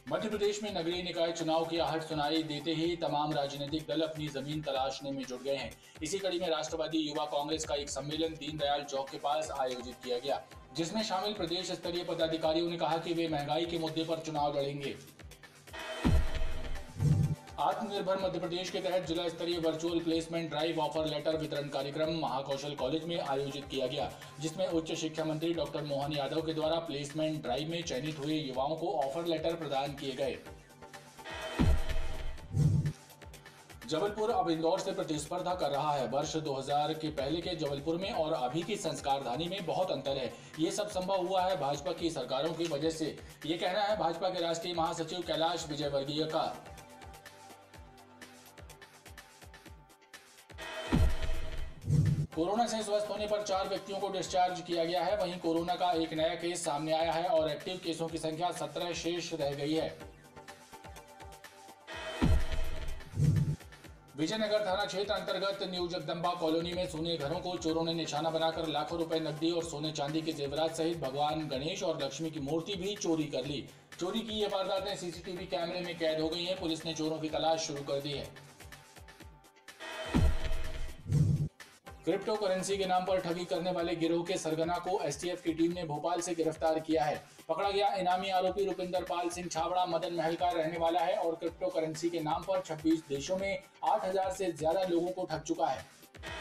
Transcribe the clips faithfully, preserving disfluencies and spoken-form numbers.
मध्य प्रदेश में नगरीय निकाय चुनाव की आहट सुनाई देते ही तमाम राजनीतिक दल अपनी जमीन तलाशने में जुट गए हैं। इसी कड़ी में राष्ट्रवादी युवा कांग्रेस का एक सम्मेलन दीनदयाल चौक के पास आयोजित किया गया, जिसमें शामिल प्रदेश स्तरीय पदाधिकारियों ने कहा कि वे महंगाई के मुद्दे पर चुनाव लड़ेंगे। आत्मनिर्भर मध्य प्रदेश के तहत जिला स्तरीय virtual placement drive offer letter वितरण कार्यक्रम महाकौशल कॉलेज में आयोजित किया गया, जिसमें उच्च शिक्षा मंत्री डॉक्टर मोहन यादव के द्वारा प्लेसमेंट ड्राइव में चयनित हुए युवाओं को ऑफर लेटर प्रदान किए गए। जबलपुर अब इंदौर से प्रतिस्पर्धा कर रहा है। वर्ष दो हज़ार के पहले के जबलपुर में और अभी की संस्कारधानी में बहुत अंतर है। ये सब संभव हुआ है भाजपा की सरकारों की वजह से। ये कहना है भाजपा के राष्ट्रीय महासचिव कैलाश विजयवर्गीय का। कोरोना से स्वस्थ होने पर चार व्यक्तियों को डिस्चार्ज किया गया है। वहीं कोरोना का एक नया केस सामने आया है और एक्टिव केसों की संख्या सत्रह शेष रह गई है। विजयनगर थाना क्षेत्र अंतर्गत न्यू जगदम्बा कॉलोनी में सोने घरों को चोरों ने निशाना बनाकर लाखों रुपए नकदी और सोने चांदी के जेवरात सहित भगवान गणेश और लक्ष्मी की मूर्ति भी चोरी कर ली। चोरी की ये वारदातें सीसीटीवी कैमरे में कैद हो गई हैं। पुलिस ने चोरों की तलाश शुरू कर दी है। क्रिप्टो करेंसी के नाम पर ठगी करने वाले गिरोह के सरगना को एसटीएफ की टीम ने भोपाल से गिरफ्तार किया है। पकड़ा गया इनामी आरोपी रुपिंदर पाल सिंह छाबड़ा मदन महल का रहने वाला है और क्रिप्टो करेंसी के नाम पर छब्बीस देशों में आठ हज़ार से ज्यादा लोगों को ठग चुका है।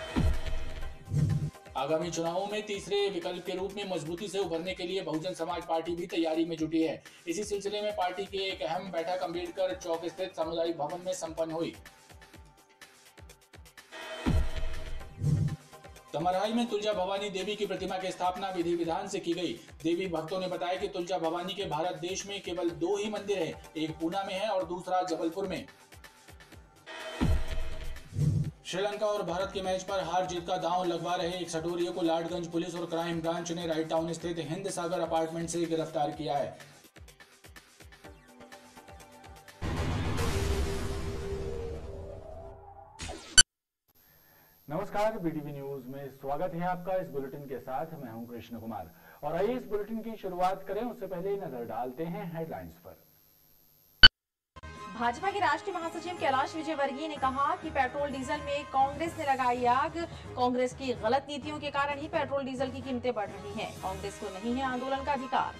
आगामी चुनावों में तीसरे विकल्प के रूप में मजबूती से उभरने के लिए बहुजन समाज पार्टी भी तैयारी में जुटी है। इसी सिलसिले में पार्टी की एक अहम बैठक अम्बेडकर चौक स्थित सामुदायिक भवन में संपन्न हुई। तमरहाई में तुलजा भवानी देवी की प्रतिमा की स्थापना विधि विधान से की गई। देवी भक्तों ने बताया कि तुलजा भवानी के भारत देश में केवल दो ही मंदिर हैं, एक पूना में है और दूसरा जबलपुर में। श्रीलंका और भारत के मैच पर हार जीत का दांव लगवा रहे एक सटोरिये को लाडगंज पुलिस और क्राइम ब्रांच ने राइट टाउन स्थित हिंद सागर अपार्टमेंट से गिरफ्तार किया है। नमस्कार, बीटीवी न्यूज में स्वागत है आपका। इस बुलेटिन के साथ मैं हूं कृष्ण कुमार और आइए इस बुलेटिन की शुरुआत करें। उससे पहले नजर डालते हैं हेडलाइंस पर। भाजपा के राष्ट्रीय महासचिव कैलाश विजयवर्गीय ने कहा कि पेट्रोल डीजल में कांग्रेस ने लगाई आग। कांग्रेस की गलत नीतियों के कारण ही पेट्रोल डीजल की कीमतें बढ़ रही हैं। कांग्रेस को नहीं है आंदोलन का अधिकार।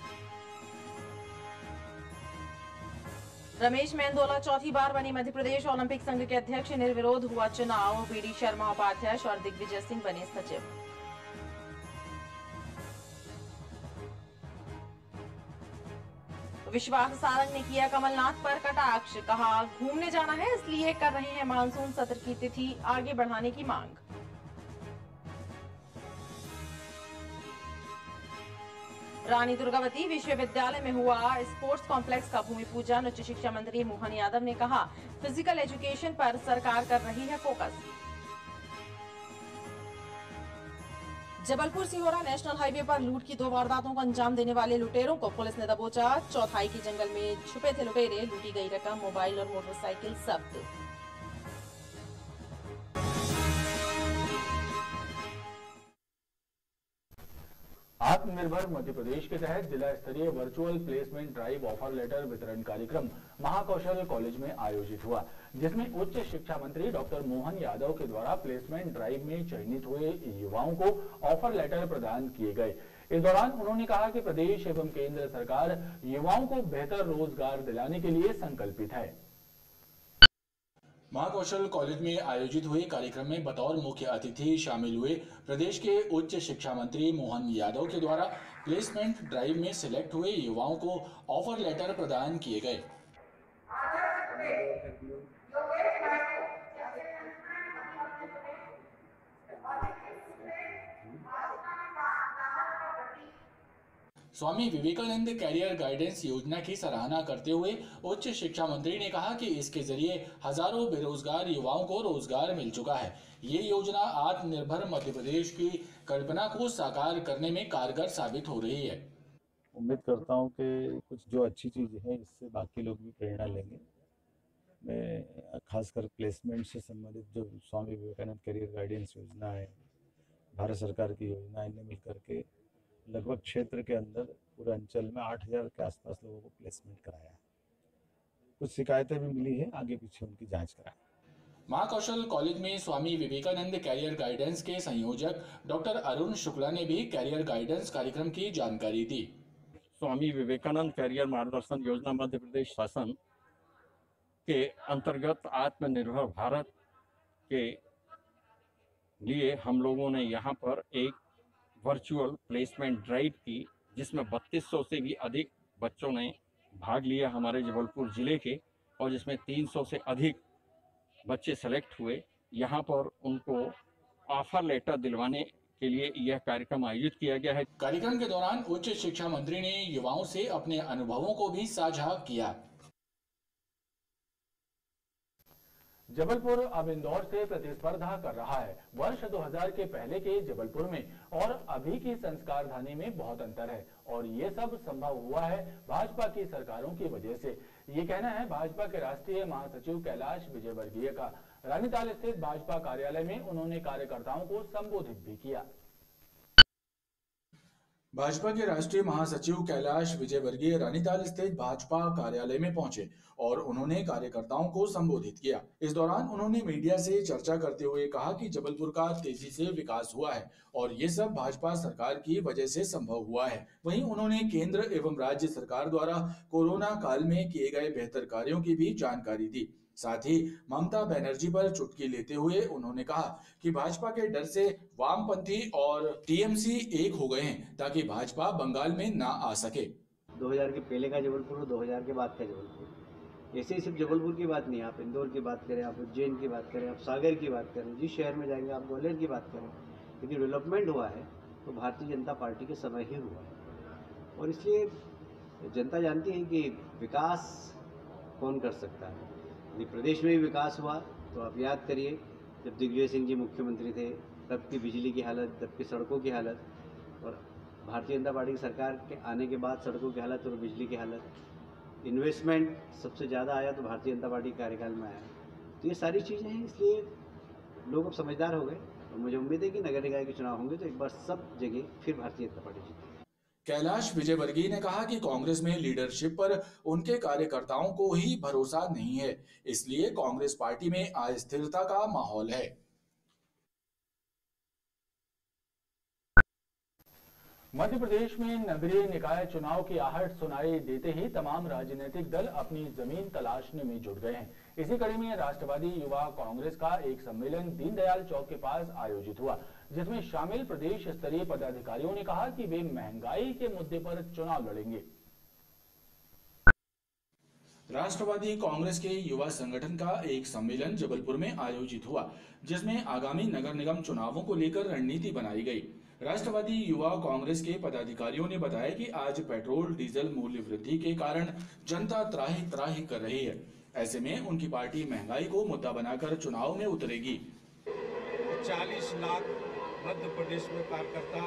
रमेश मेंदोला चौथी बार बनी मध्य प्रदेश ओलंपिक संघ के अध्यक्ष। निर्विरोध हुआ चुनाव। बीडी शर्मा उपाध्यक्ष और दिग्विजय सिंह बने सचिव। विश्वास सारंग ने किया कमलनाथ पर कटाक्ष। कहा घूमने जाना है इसलिए कर रहे हैं मानसून सत्र की तिथि आगे बढ़ाने की मांग। रानी दुर्गावती विश्वविद्यालय में हुआ स्पोर्ट्स कॉम्प्लेक्स का भूमि पूजन। उच्च शिक्षा मंत्री मोहन यादव ने कहा फिजिकल एजुकेशन पर सरकार कर रही है focus. Jabalpur Sihora national highway पर लूट की दो वारदातों को अंजाम देने वाले लुटेरों को पुलिस ने दबोचा। चौथाई के जंगल में छुपे थे लुटेरे। लूटी गई रकम, मोबाइल और मोटरसाइकिल जब्त। आत्मनिर्भर मध्य प्रदेश के तहत जिला स्तरीय virtual placement drive offer letter वितरण कार्यक्रम महाकौशल कॉलेज में आयोजित हुआ, जिसमें उच्च शिक्षा मंत्री डॉक्टर मोहन यादव के द्वारा प्लेसमेंट ड्राइव में चयनित हुए युवाओं को ऑफर लेटर प्रदान किए गए। इस दौरान उन्होंने कहा कि प्रदेश एवं केंद्र सरकार युवाओं को बेहतर रोजगार दिलाने के लिए संकल्पित है। महाकौशल कॉलेज में आयोजित हुए कार्यक्रम में बतौर मुख्य अतिथि शामिल हुए प्रदेश के उच्च शिक्षा मंत्री मोहन यादव के द्वारा प्लेसमेंट ड्राइव में सिलेक्ट हुए युवाओं को ऑफर लेटर प्रदान किए गए। स्वामी विवेकानंद कैरियर गाइडेंस योजना की सराहना करते हुए उच्च शिक्षा मंत्री ने कहा कि इसके जरिए हजारों बेरोजगार युवाओं को रोजगार मिल चुका है। ये योजना आत्मनिर्भर मध्य प्रदेश की कल्पना को साकार करने में कारगर साबित हो रही है। उम्मीद करता हूँ कि कुछ जो अच्छी चीज़ है इससे बाकी लोग भी प्रेरणा लेंगे। मैं खासकर प्लेसमेंट से संबंधित जो स्वामी विवेकानंद कैरियर गाइडेंस योजना है, भारत सरकार की योजना, इन्हें मिलकर के लगभग क्षेत्र के अंदर पूरे अंचल में आठ हज़ार के आसपास लोगों को प्लेसमेंट कराया है। कुछ शिकायतें भी मिली है, आगे पीछे उनकी जांच कराएं। महाकौशल कॉलेज में स्वामी विवेकानंद कैरियर गाइडेंस के संयोजक डॉक्टर अरुण शुक्ला ने भी कैरियर गाइडेंस कार्यक्रम की जानकारी दी। स्वामी विवेकानंद कैरियर मार्गदर्शन योजना मध्य प्रदेश शासन के अंतर्गत आत्मनिर्भर भारत के लिए हम लोगों ने यहाँ पर एक वर्चुअल प्लेसमेंट ड्राइव की, जिसमें बत्तीस सौ से भी अधिक बच्चों ने भाग लिया हमारे जबलपुर जिले के, और जिसमें तीन सौ से अधिक बच्चे सेलेक्ट हुए। यहाँ पर उनको ऑफर लेटर दिलवाने के लिए यह कार्यक्रम आयोजित किया गया है। कार्यक्रम के दौरान उच्च शिक्षा मंत्री ने युवाओं से अपने अनुभवों को भी साझा किया। जबलपुर अब इंदौर से प्रतिस्पर्धा कर रहा है। वर्ष दो हज़ार के पहले के जबलपुर में और अभी की संस्कारधानी में बहुत अंतर है, और ये सब संभव हुआ है भाजपा की सरकारों की वजह से। ये कहना है भाजपा के राष्ट्रीय महासचिव कैलाश विजयवर्गीय का। रानीताल स्थित भाजपा कार्यालय में उन्होंने कार्यकर्ताओं को संबोधित भी किया। भाजपा के राष्ट्रीय महासचिव कैलाश विजयवर्गीय रानीताल स्थित भाजपा कार्यालय में पहुंचे और उन्होंने कार्यकर्ताओं को संबोधित किया। इस दौरान उन्होंने मीडिया से चर्चा करते हुए कहा कि जबलपुर का तेजी से विकास हुआ है और ये सब भाजपा सरकार की वजह से संभव हुआ है। वहीं उन्होंने केंद्र एवं राज्य सरकार द्वारा कोरोना काल में किए गए बेहतर कार्यों की भी जानकारी दी। साथ ही ममता बनर्जी पर चुटकी लेते हुए उन्होंने कहा कि भाजपा के डर से वामपंथी और टीएमसी एक हो गए हैं ताकि भाजपा बंगाल में ना आ सके। दो हज़ार के पहले का जबलपुर और दो हज़ार के बाद का जबलपुर, ऐसे ही सिर्फ जबलपुर की बात नहीं, आप इंदौर की बात करें, आप उज्जैन की बात करें, आप सागर की बात करें, जिस शहर में जाएंगे आप ग्वालियर की बात करें, यदि डेवलपमेंट हुआ है तो भारतीय जनता पार्टी के समय ही हुआ है। और इसलिए जनता जानती है कि विकास कौन कर सकता है। यदि प्रदेश में भी विकास हुआ तो आप याद करिए, जब दिग्विजय सिंह जी मुख्यमंत्री थे तब की बिजली की हालत, तब की सड़कों की हालत, और भारतीय जनता पार्टी की सरकार के आने के बाद सड़कों की हालत और बिजली की हालत। इन्वेस्टमेंट सबसे ज़्यादा आया तो भारतीय जनता पार्टी के कार्यकाल में आया। तो ये सारी चीज़ें हैं, इसलिए लोग अब समझदार हो गए और मुझे उम्मीद है कि नगर निकाय के चुनाव होंगे तो एक बार सब जगह फिर भारतीय जनता पार्टी जीतेगी। कैलाश विजयवर्गीय ने कहा कि कांग्रेस में लीडरशिप पर उनके कार्यकर्ताओं को ही भरोसा नहीं है, इसलिए कांग्रेस पार्टी में अस्थिरता का माहौल है। मध्य प्रदेश में नगरीय निकाय चुनाव की आहट सुनाई देते ही तमाम राजनीतिक दल अपनी जमीन तलाशने में जुट गए हैं। इसी कड़ी में राष्ट्रवादी युवा कांग्रेस का एक सम्मेलन दीनदयाल चौक के पास आयोजित हुआ, जिसमें शामिल प्रदेश स्तरीय पदाधिकारियों ने कहा कि वे महंगाई के मुद्दे पर चुनाव लड़ेंगे। राष्ट्रवादी कांग्रेस के युवा संगठन का एक सम्मेलन जबलपुर में आयोजित हुआ, जिसमें आगामी नगर निगम चुनावों को लेकर रणनीति बनाई गई। राष्ट्रवादी युवा कांग्रेस के पदाधिकारियों ने बताया कि आज पेट्रोल डीजल मूल्य वृद्धि के कारण जनता त्राही त्राही कर रही है। ऐसे में उनकी पार्टी महंगाई को मुद्दा बनाकर चुनाव में उतरेगी। चालीस लाख मध्य प्रदेश में कार्यकर्ता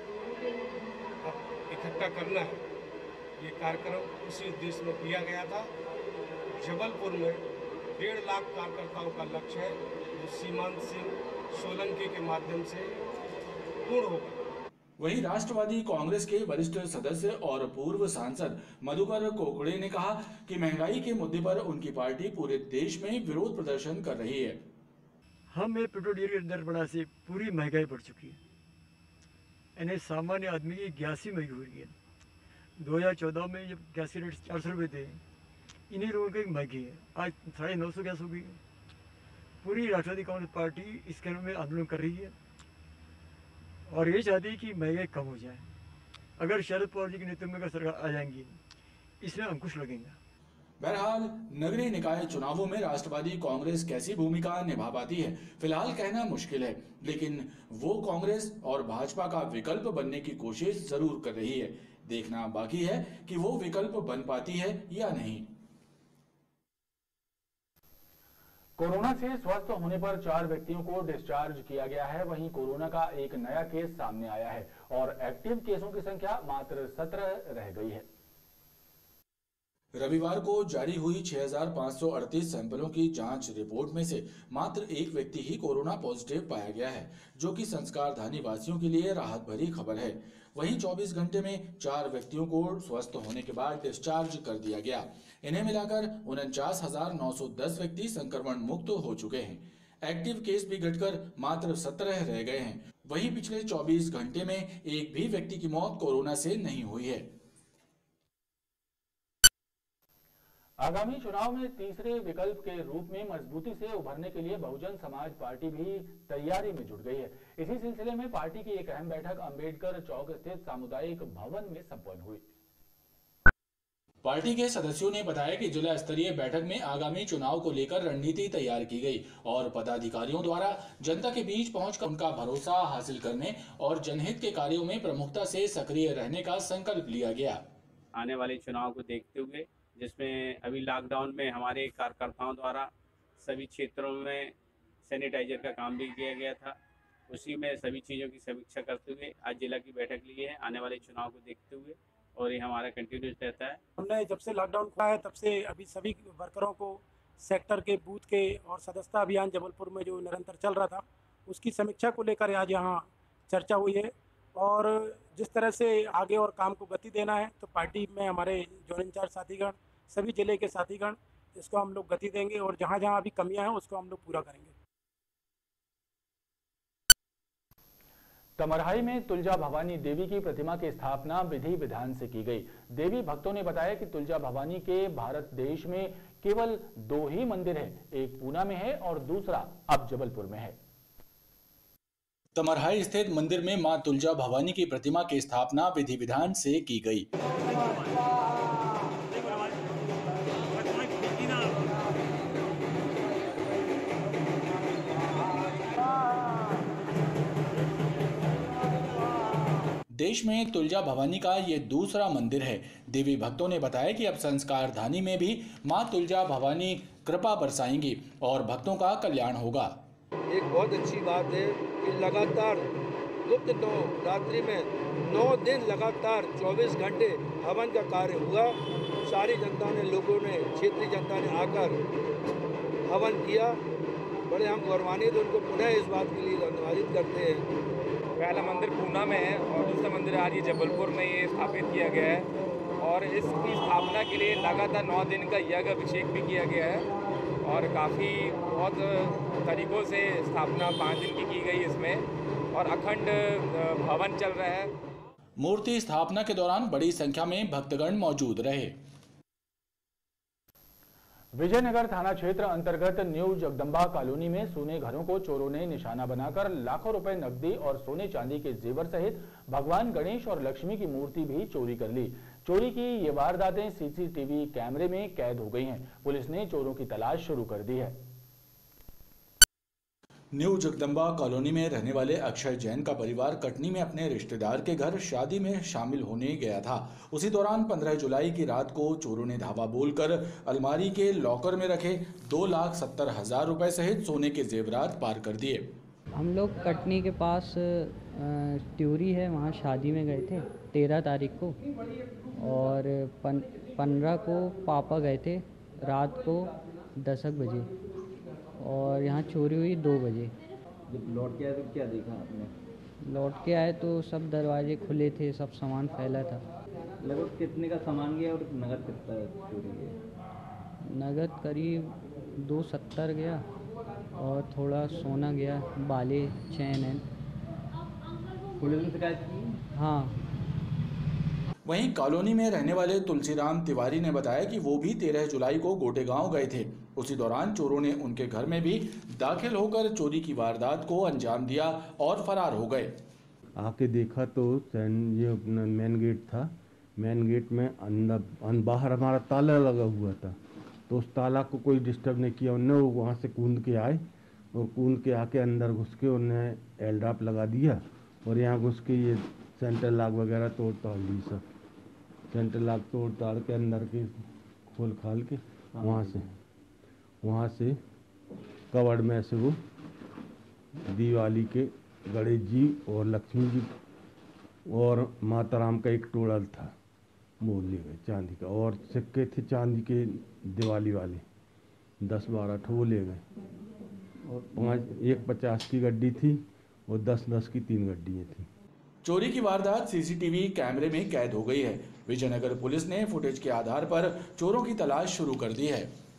इकट्ठा करना है, ये कार्यक्रम उसी उद्देश्य में किया गया था। जबलपुर में डेढ़ लाख कार्यकर्ताओं का लक्ष्य है, जो सीमांत सिंह सोलंकी के माध्यम से पूर्ण होगा। वहीं राष्ट्रवादी कांग्रेस के वरिष्ठ सदस्य और पूर्व सांसद मधुकर कोकड़े ने कहा कि महंगाई के मुद्दे पर उनकी पार्टी पूरे देश में विरोध प्रदर्शन कर रही है। हमें पेट्रोल डीजल के दर बढ़ा से पूरी महंगाई बढ़ चुकी है, यानी सामान्य आदमी की ग्यासी महंगी हो रही है। दो हज़ार चौदह में जब गैस रेट चार सौ रुपये थे, इन्हीं लोगों की महंगी है, आज साढ़े नौ सौ गैस हो गई है। पूरी राष्ट्रवादी कांग्रेस पार्टी इसके में आंदोलन कर रही है और ये चाहती है कि महंगाई कम हो जाए। अगर शरद पवार जी के नेतृत्व में सरकार आ जाएंगी, इसमें अंकुश लगेगा। बहरहाल नगरीय निकाय चुनावों में राष्ट्रवादी कांग्रेस कैसी भूमिका निभा पाती है फिलहाल कहना मुश्किल है, लेकिन वो कांग्रेस और भाजपा का विकल्प बनने की कोशिश जरूर कर रही है। देखना बाकी है कि वो विकल्प बन पाती है या नहीं। कोरोना से स्वस्थ होने पर चार व्यक्तियों को डिस्चार्ज किया गया है। वहीं कोरोना का एक नया केस सामने आया है और एक्टिव केसों की संख्या मात्र सत्रह रह गई है। रविवार को जारी हुई छह हज़ार पाँच सौ अड़तीस सैंपलों की जांच रिपोर्ट में से मात्र एक व्यक्ति ही कोरोना पॉजिटिव पाया गया है, जो कि संस्कारधानी वासियों के लिए राहत भरी खबर है। वहीं चौबीस घंटे में चार व्यक्तियों को स्वस्थ होने के बाद डिस्चार्ज कर दिया गया। इन्हें मिलाकर उनचास हजार नौ सौ दस व्यक्ति संक्रमण मुक्त हो चुके हैं। एक्टिव केस भी घटकर मात्र सत्रह रह गए हैं। वहीं पिछले चौबीस घंटे में एक भी व्यक्ति की मौत कोरोना से नहीं हुई है। आगामी चुनाव में तीसरे विकल्प के रूप में मजबूती से उभरने के लिए बहुजन समाज पार्टी भी तैयारी में जुट गई है। इसी सिलसिले में पार्टी की एक अहम बैठक अंबेडकर चौक स्थित सामुदायिक भवन में संपन्न हुई। पार्टी के सदस्यों ने बताया कि जिला स्तरीय बैठक में आगामी चुनाव को लेकर रणनीति तैयार की गई और पदाधिकारियों द्वारा जनता के बीच पहुंचकर उनका भरोसा हासिल करने और जनहित के कार्यों में प्रमुखता से सक्रिय रहने का संकल्प लिया गया। आने वाले चुनाव को देखते हुए, जिसमें अभी लॉकडाउन में हमारे कार्यकर्ताओं द्वारा सभी क्षेत्रों में सैनिटाइजर का काम भी किया गया था, उसी में सभी चीज़ों की समीक्षा करते हुए आज जिला की बैठक ली है आने वाले चुनाव को देखते हुए, और ये हमारा कंटिन्यूस रहता है। हमने जब से लॉकडाउन खुला है तब से अभी सभी वर्करों को सेक्टर के बूथ के और सदस्यता अभियान जबलपुर में जो निरंतर चल रहा था उसकी समीक्षा को लेकर आज यहाँ चर्चा हुई है। और जिस तरह से आगे और काम को गति देना है तो पार्टी में हमारे जोन इंचार्ज साथीगण, सभी जिले के साथीगण, इसको हम लोग गति देंगे और जहाँ जहाँ अभी कमियाँ हैं उसको हम लोग पूरा करेंगे। तमरहाई में तुलजा भवानी देवी की प्रतिमा की स्थापना विधि विधान से की गई। देवी भक्तों ने बताया कि तुलजा भवानी के भारत देश में केवल दो ही मंदिर है, एक पूना में है और दूसरा अब जबलपुर में है। तमरहाई स्थित मंदिर में मां तुलजा भवानी की प्रतिमा की स्थापना विधि विधान से की गई। देश में तुलजा भवानी का ये दूसरा मंदिर है। देवी भक्तों ने बताया कि अब संस्कार धानी में भी मां तुलजा भवानी कृपा बरसाएंगी और भक्तों का कल्याण होगा। एक बहुत अच्छी बात है कि लगातार गुप्त नौ रात्रि में नौ दिन लगातार चौबीस घंटे हवन का कार्य हुआ। सारी जनता ने, लोगों ने, क्षेत्रीय जनता ने आकर हवन किया। बड़े हम गौरवान्वित उनको पुनः इस बात के लिए धन्यवादित करते हैं। पहला मंदिर पूना में है और दूसरा मंदिर आज ये जबलपुर में ये स्थापित किया गया है और इसकी स्थापना के लिए लगातार नौ दिन का यज्ञ अभिषेक भी किया गया है और काफ़ी बहुत तरीक़ों से स्थापना पाँच दिन की की गई इसमें और अखंड भवन चल रहा है। मूर्ति स्थापना के दौरान बड़ी संख्या में भक्तगण मौजूद रहे। विजयनगर थाना क्षेत्र अंतर्गत न्यू जगदम्बा कॉलोनी में सोने घरों को चोरों ने निशाना बनाकर लाखों रुपए नकदी और सोने चांदी के जेवर सहित भगवान गणेश और लक्ष्मी की मूर्ति भी चोरी कर ली। चोरी की ये वारदातें सीसीटीवी कैमरे में कैद हो गई हैं। पुलिस ने चोरों की तलाश शुरू कर दी है। न्यू जगदम्बा कॉलोनी में रहने वाले अक्षय जैन का परिवार कटनी में अपने रिश्तेदार के घर शादी में शामिल होने गया था। उसी दौरान पंद्रह जुलाई की रात को चोरों ने धावा बोलकर अलमारी के लॉकर में रखे दो लाख सत्तर हजार रुपए सहित सोने के जेवरात पार कर दिए। हम लोग कटनी के पास त्यूरी है, वहाँ शादी में गए थे तेरह तारीख को और पन, पंद्रह को पापा गए थे रात को दस बजे और यहाँ चोरी हुई दो बजे। जब लौट के आए तो क्या देखा आपने? लौट के आए तो सब दरवाजे खुले थे, सब सामान फैला था। लगभग कितने का सामान गया और नगद कितना चोरी गया? नगद करीब दो सत्तर गया और थोड़ा सोना गया, बाले, चैन है। पुलिस ने शिकायत की? हाँ। वहीं कॉलोनी में रहने वाले तुलसीराम तिवारी ने बताया कि वो भी तेरह जुलाई को गोटेगांव गए थे। उसी दौरान चोरों ने उनके घर में भी दाखिल होकर चोरी की वारदात को अंजाम दिया और फरार हो गए। आके देखा तो ये मेन गेट था, मेन गेट में अंदर बाहर हमारा ताला लगा हुआ था, तो उस ताला को कोई डिस्टर्ब नहीं किया। उन्होंने वो वहाँ से कूद के आए और कूद के आके अंदर घुस के उन्होंने एल ड्राप लगा दिया और यहाँ घुस के ये सेंटर लॉक वगैरह तोड़ ताड़ ली। सब सेंटर लॉक तोड़ ताड़ के अंदर के खोल खाल के वहाँ से वहाँ से कवर्ड में से वो दिवाली के गणेश जी और लक्ष्मी जी और माता राम का एक टोड़ल था वो ले गए चांदी का, और सिक्के थे चांदी के दिवाली वाले दस बारह ठो वो ले गए। और पाँच एक पचास की गड्डी थी और दस दस की तीन गड्डियाँ थी। चोरी की वारदात सीसीटीवी कैमरे में कैद हो गई है। विजयनगर पुलिस ने फुटेज के आधार पर चोरों की तलाश शुरू कर दी है।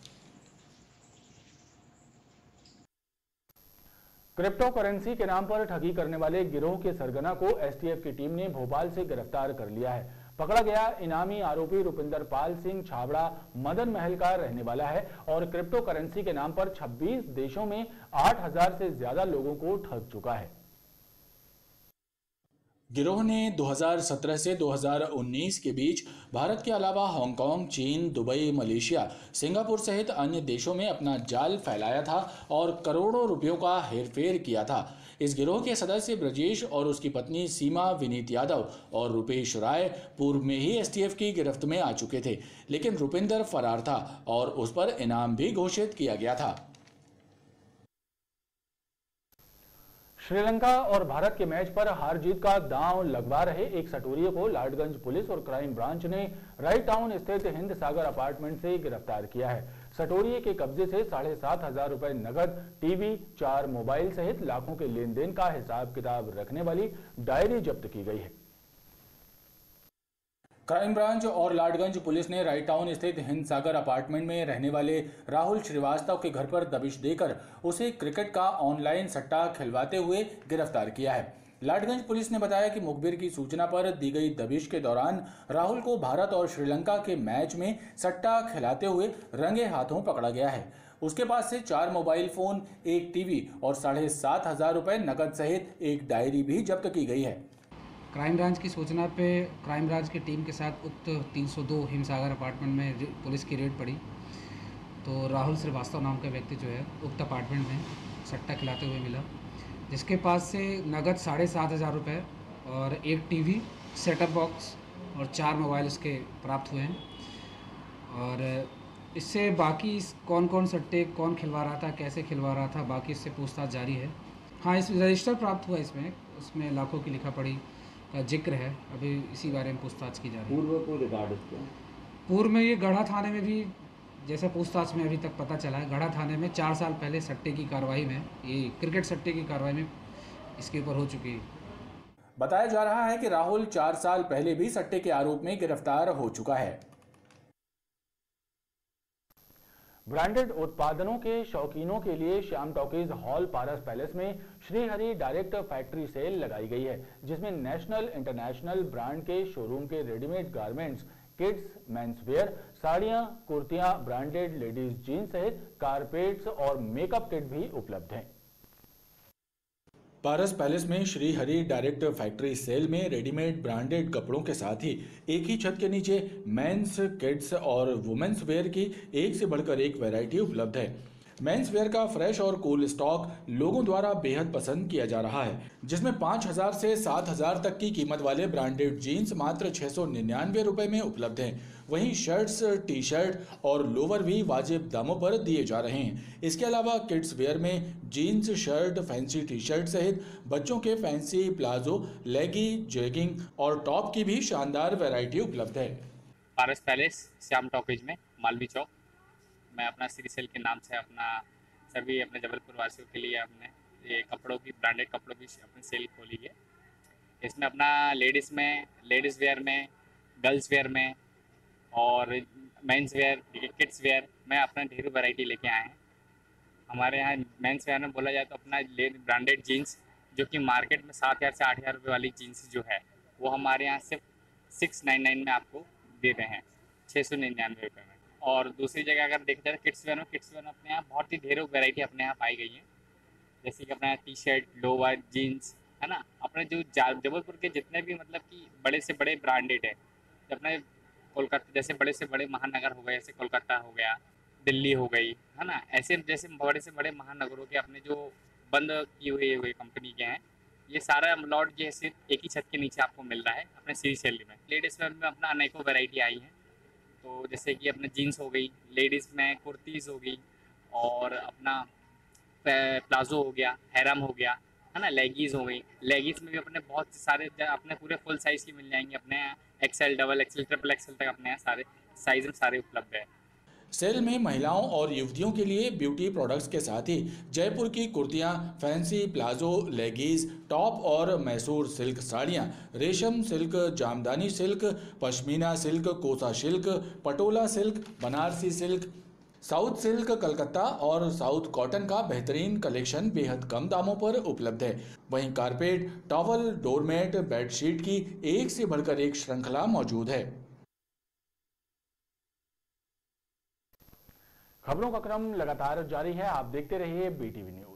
क्रिप्टो करेंसी के नाम पर ठगी करने वाले गिरोह के सरगना को एसटीएफ की टीम ने भोपाल से गिरफ्तार कर लिया है। पकड़ा गया इनामी आरोपी रुपिंदर पाल सिंह छाबड़ा मदन महल का रहने वाला है और क्रिप्टो करेंसी के नाम पर छब्बीस देशों में आठ हजार से ज्यादा लोगों को ठग चुका है। गिरोह ने दो हज़ार सत्रह से दो हज़ार उन्नीस के बीच भारत के अलावा हांगकांग, चीन, दुबई, मलेशिया, सिंगापुर सहित अन्य देशों में अपना जाल फैलाया था और करोड़ों रुपयों का हेरफेर किया था। इस गिरोह के सदस्य ब्रजेश और उसकी पत्नी सीमा विनीत यादव और रुपेश राय पूर्व में ही एसटीएफ की गिरफ्त में आ चुके थे, लेकिन रुपिंदर फरार था और उस पर इनाम भी घोषित किया गया था। श्रीलंका और भारत के मैच पर हार जीत का दांव लगवा रहे एक सटोरिये को लाडगंज पुलिस और क्राइम ब्रांच ने राइट टाउन स्थित हिंद सागर अपार्टमेंट से गिरफ्तार किया है। सटोरिये के कब्जे से साढ़े सात हजार रुपए नगद, टीवी, चार मोबाइल सहित लाखों के लेन देन का हिसाब किताब रखने वाली डायरी जब्त की गई है। क्राइम ब्रांच और लाडगंज पुलिस ने राइट टाउन स्थित हिंद सागर अपार्टमेंट में रहने वाले राहुल श्रीवास्तव के घर पर दबिश देकर उसे क्रिकेट का ऑनलाइन सट्टा खिलवाते हुए गिरफ्तार किया है। लाडगंज पुलिस ने बताया कि मुखबिर की सूचना पर दी गई दबिश के दौरान राहुल को भारत और श्रीलंका के मैच में सट्टा खिलाते हुए रंगे हाथों पकड़ा गया है। उसके पास से चार मोबाइल फोन, एक टीवी और साढ़े सात हजार रुपए नकद सहित एक डायरी भी जब्त की गई है। क्राइम ब्रांच की सूचना पे क्राइम ब्रांच की टीम के साथ उक्त तीन सौ दो हिमसागर अपार्टमेंट में पुलिस की रेड पड़ी तो राहुल श्रीवास्तव नाम का व्यक्ति जो है उक्त अपार्टमेंट में सट्टा खिलाते हुए मिला, जिसके पास से नगद साढ़े सात हज़ार रुपये और एक टीवी, सेटअप बॉक्स और चार मोबाइल उसके प्राप्त हुए हैं। और इससे बाकी कौन कौन सट्टे कौन खिलवा रहा था, कैसे खिलवा रहा था, बाकी इससे पूछताछ जारी है। हाँ, इस रजिस्टर प्राप्त हुआ इसमें उसमें लाखों की लिखा पढ़ी का जिक्र है। अभी इसी बारे में पूछताछ की जा रही है। पूर्व को रिकॉर्ड पूर्व में ये गढ़ा थाने में भी, जैसा पूछताछ में अभी तक पता चला है, गढ़ा थाने में चार साल पहले सट्टे की कार्रवाई में, ये क्रिकेट सट्टे की कार्रवाई में इसके ऊपर हो चुकी है। बताया जा रहा है कि राहुल चार साल पहले भी सट्टे के आरोप में गिरफ्तार हो चुका है। ब्रांडेड उत्पादनों के शौकीनों के लिए Shyam talkies hall Paras palace में श्रीहरि डायरेक्ट फैक्ट्री सेल लगाई गई है, जिसमें नेशनल इंटरनेशनल ब्रांड के शोरूम के रेडीमेड गारमेंट्स, किड्स, मेंसवेयर, साड़ियां, कुर्तियां, ब्रांडेड लेडीज जीन्स सहित कारपेट्स और मेकअप किट भी उपलब्ध हैं। पारस पैलेस में Shri Hari direct factory sale में रेडीमेड ब्रांडेड कपड़ों के साथ ही एक ही छत के नीचे मेंस, किड्स और वुमेन्स वेयर की एक से बढ़कर एक वैरायटी उपलब्ध है। मेंस वेयर का फ्रेश और कूल स्टॉक लोगों द्वारा बेहद पसंद किया जा रहा है, जिसमें पाँच हजार से सात हजार तक की कीमत वाले ब्रांडेड जीन्स मात्र छह सौ निन्यानवे रुपए में उपलब्ध हैं। वहीं शर्ट्स, टी शर्ट और लोवर भी वाजिब दामों पर दिए जा रहे हैं। इसके अलावा किड्स वेयर में jeans, shirt, fancy T shirt सहित बच्चों के फैंसी प्लाजो, लेगी, जैगिंग और टॉप की भी शानदार वैरायटी उपलब्ध है। पारस पैलेस श्याम टॉकीज में मालवी चौक, मैं अपना श्री सेल के नाम से अपना सभी अपने जबलपुर वासियों के लिए अपने ये कपड़ों की, ब्रांडेड कपड़ों की अपनी सेल खोली है। इसमें अपना लेडीज़ में, लेडीज़ वेयर में, गर्ल्स वेयर में और मेंस वेयर, किड्स वेयर में अपना ढेर वैरायटी लेके आए हैं। हमारे यहाँ मेंस वेयर में बोला जाए तो अपना ब्रांडेड जीन्स, जो कि मार्केट में सात हज़ार से आठ हज़ार रुपये वाली जीन्स जो है वो हमारे यहाँ सिर्फ सिक्स नाइन नाइन में आपको दे रहे हैं, छः सौ निन्यानवे रुपये में। और दूसरी जगह अगर देखा जाए तो किड्स वेयर में किड्स वेयर में अपने यहाँ बहुत ही ढेरों वैरायटी अपने यहाँ पाई गई है, जैसे कि अपने यहाँ टी शर्ट, लोवर, जीन्स, है ना। अपने जो जबलपुर के जितने भी मतलब कि बड़े से बड़े ब्रांडेड है, अपने कोलकाता जैसे बड़े से बड़े महानगर हो गए, जैसे कोलकाता हो गया, दिल्ली हो गई, है ना, ऐसे जैसे बड़े से बड़े महानगरों के अपने जो बंद किए हुए हुए कंपनी के हैं, ये सारा लॉट जो है सिर्फ एक ही छत के नीचे आपको मिल रहा है अपने श्री सेल में। लेडीज़ वेयर में अपना अनेकों वैरायटी आई है, तो जैसे कि अपना जीन्स हो गई, लेडीज़ में कुर्तीज़ हो गई और अपना प्लाजो हो गया, हैरम हो गया, है ना, लेगीज़ हो गई। लेगीज़ में भी अपने बहुत सारे अपने पूरे फुल साइज़ की मिल जाएंगे, अपने XL, double XL, triple XL तक अपने यहाँ सारे साइज़ में सारे उपलब्ध है। सेल में महिलाओं और युवतियों के लिए ब्यूटी प्रोडक्ट्स के साथ ही जयपुर की कुर्तियां, फैंसी प्लाजो, लेगीज, टॉप और मैसूर सिल्क साड़ियां, रेशम silk, Jamdani silk, pashmina silk, Kosa silk, Patola silk, Banarasi silk, south silk Calcutta और साउथ कॉटन का बेहतरीन कलेक्शन बेहद कम दामों पर उपलब्ध है। वहीं कारपेट, टॉवल, डोरमेट, बेडशीट की एक से बढ़कर एक श्रृंखला मौजूद है। खबरों का क्रम लगातार जारी है, आप देखते रहिए बीटीवी न्यूज।